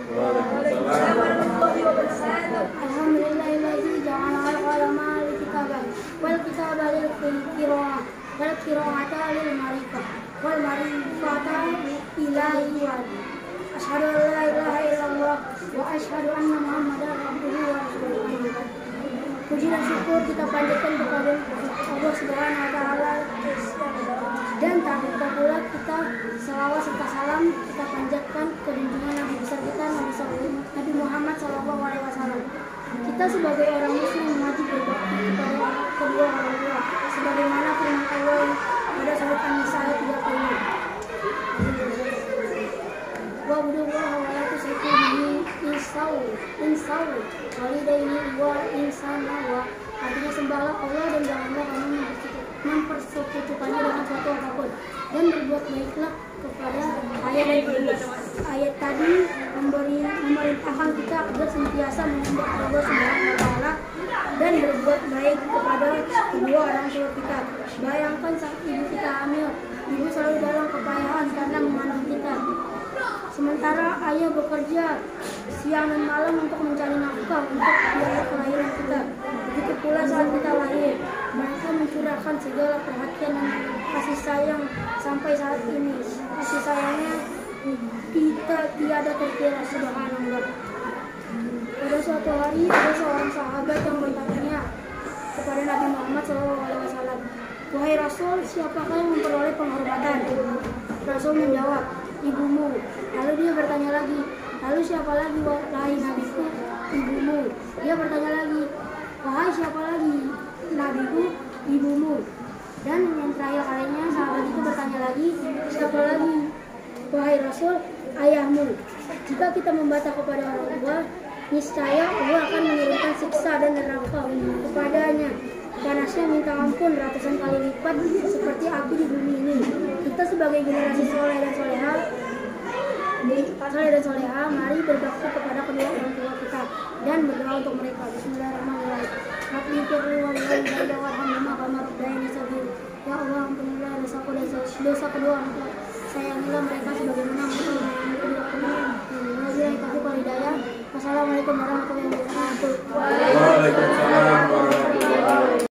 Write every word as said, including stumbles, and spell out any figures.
Waalaikumsalam warahmatullahi wabarakatuh. Alhamdulillahilladzi ja'ala al-qalama lil-kitabah wal kitabah lil-qira'ah wal qira'ata lil-ma'rifah wal ma'rifata ilahi wa asyhadu an la ilaha illallah wa asyhadu anna muhammadar abduhu wa rasuluh. Puji dan syukur kita panjatkan kepada Allah Subhanahu wa taala, dan tak lupa pula kita selawat serta salam kita panjatkan ke junjungan Nabi besar kita Nabi Muhammad shallallahu alaihi wasallam. Kita sebagai orang muslim wajib berbakti kepada kedua orang tua sebagaimana firman Allah pada surat An-Nisa ayat tiga puluh lima. Wa budullaha wa la tusyriku bihi insau insau walidaini wa insana wa, artinya sembahlah Allah dan janganlah kamu mempersekutukannya dengan suatu apapun, dan berbuat baiklah kepada ayah dan ibu. Ayat tadi memberi memerintahkan kita agar senantiasa menyembah Allah Subhanahu wa taala dan berbuat baik kepada kedua orang tua kita. Bayangkan saat ibu kita hamil, ibu selalu dalam kepayahan karena mengandung kita, sementara ayah bekerja siang dan malam untuk mencari nafkah untuk biaya kelahiran kita. Begitu pula saat kita lahir, mereka mencurahkan segala perhatian dan kasih sayang sampai saat ini. Kasih sayangnya kita tiada terkira, subhanallah. Pada suatu hari ada seorang sahabat yang bertanya kepada Nabi Muhammad shallallahu alaihi wasallam, "Wahai Rasul, siapakah yang memperoleh penghormatan?" Rasul menjawab, "Ibumu." Lalu dia bertanya lagi, "Lalu siapa lagi, wahai nabiku?" "Ibumu." Dia bertanya lagi, "Wahai siapa lagi, nabiku?" "Ibumu." Dan yang terakhir kalinya sahabat itu bertanya lagi, "Siapa lagi, wahai Rasul?" "Ayahmu." Jika kita membantah kepada orang tua, niscaya Allah akan menurunkan siksa dan neraka kepadanya. Panasnya minta ampun ratusan kali lipat seperti api di bumi ini. Kita sebagai generasi soleh dan soleha, soleh dan soleha, mari berbakti kepada kedua orang tua kita dan berdoa untuk mereka. Bismillahirrahmanirrahim. Rabbi firli walidayya warhamhuma kama rabbayani shaghira. Ya Allah, ampunilah dosaku dan dosa kedua orang tua. Sayangilah mereka sebagaimana engkau menyayangi kedua orang tua. Wassalamualaikum warahmatullahi wabarakatuh. Waalaikumsalam warahmatullahi wabarakatuh.